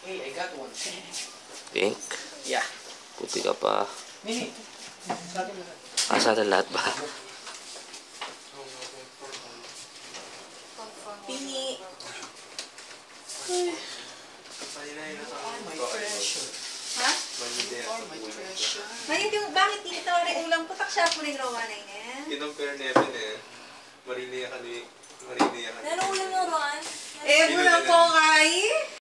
Hey, I got one. Pink? Yeah. Puti ka pa. Nini. Sa atin lahat. Sa atin lahat ba? Pini. My treasure. Ha? My treasure. Ngayon yung bakit dito rin ulang putak siya po rin rawa na yun. Kinompare namin eh. Marina ka ni... Marina ka ni... Ano ulam yung Ron? Eh, muna po kay...